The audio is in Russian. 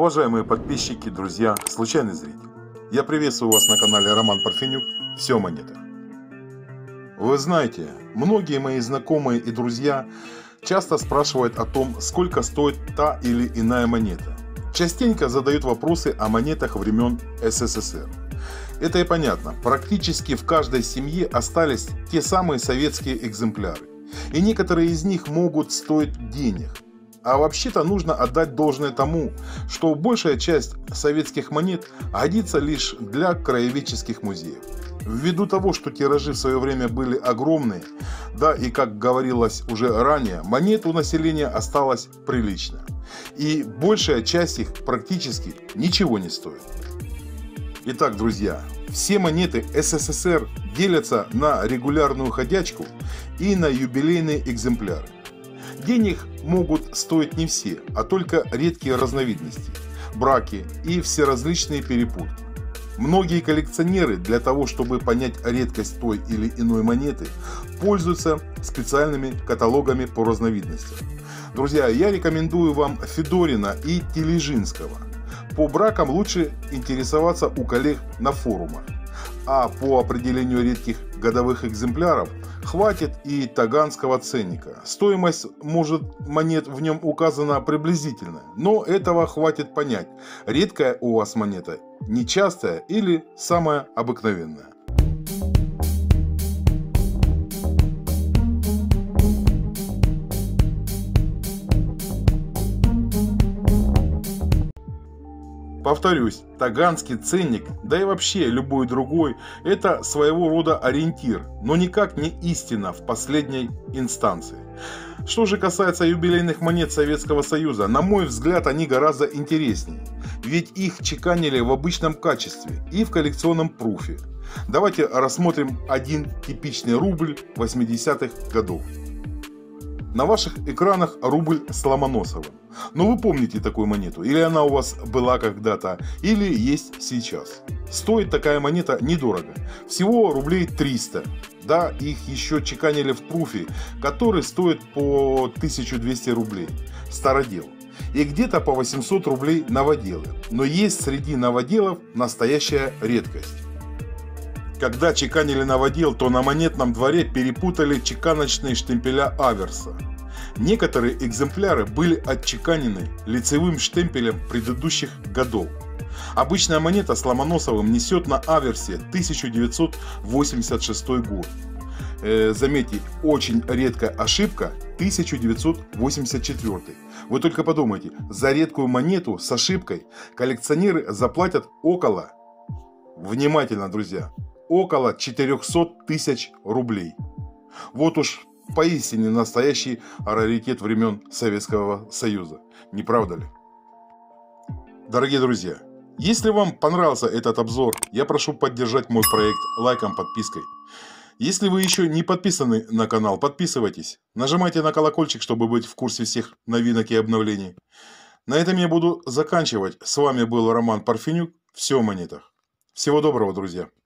Уважаемые подписчики, друзья, случайный зритель, я приветствую вас на канале Роман Парфенюк «Все о монетах». Вы знаете, многие мои знакомые и друзья часто спрашивают о том, сколько стоит та или иная монета. Частенько задают вопросы о монетах времен СССР. Это и понятно, практически в каждой семье остались те самые советские экземпляры. И некоторые из них могут стоить денег. А вообще-то нужно отдать должное тому, что большая часть советских монет годится лишь для краеведческих музеев. Ввиду того, что тиражи в свое время были огромные, да и как говорилось уже ранее, монет у населения осталось прилично. И большая часть их практически ничего не стоит. Итак, друзья, все монеты СССР делятся на регулярную ходячку и на юбилейные экземпляры. Денег могут стоить не все, а только редкие разновидности, браки и всеразличные перепутки. Многие коллекционеры для того, чтобы понять редкость той или иной монеты, пользуются специальными каталогами по разновидностям. Друзья, я рекомендую вам Федорина и Тележинского. По бракам лучше интересоваться у коллег на форумах. А по определению редких годовых экземпляров хватит и таганского ценника. Стоимость монет в нем указана приблизительно, но этого хватит понять, редкая у вас монета, нечастая или самая обыкновенная. Повторюсь, таганский ценник, да и вообще любой другой, это своего рода ориентир, но никак не истина в последней инстанции. Что же касается юбилейных монет Советского Союза, на мой взгляд, они гораздо интереснее, ведь их чеканили в обычном качестве и в коллекционном пруфе. Давайте рассмотрим один типичный рубль 80-х годов. На ваших экранах рубль с Ломоносовым. Но вы помните такую монету? Или она у вас была когда-то, или есть сейчас. Стоит такая монета недорого. Всего рублей 300. Да, их еще чеканили в пруфе, который стоит по 1200 рублей. Стародел. И где-то по 800 рублей новоделы. Но есть среди новоделов настоящая редкость. Когда чеканили новодел, то на монетном дворе перепутали чеканочные штемпеля аверса. Некоторые экземпляры были отчеканены лицевым штемпелем предыдущих годов. Обычная монета с Ломоносовым несет на аверсе 1986 год. Заметьте, очень редкая ошибка 1984. Вы только подумайте, за редкую монету с ошибкой коллекционеры заплатят около, внимательно, друзья, около 400 тысяч рублей. Вот уж поистине настоящий раритет времен Советского Союза. Не правда ли? Дорогие друзья, если вам понравился этот обзор, я прошу поддержать мой проект лайком, подпиской. Если вы еще не подписаны на канал, подписывайтесь. Нажимайте на колокольчик, чтобы быть в курсе всех новинок и обновлений. На этом я буду заканчивать. С вами был Роман Парфенюк. Все о монетах. Всего доброго, друзья.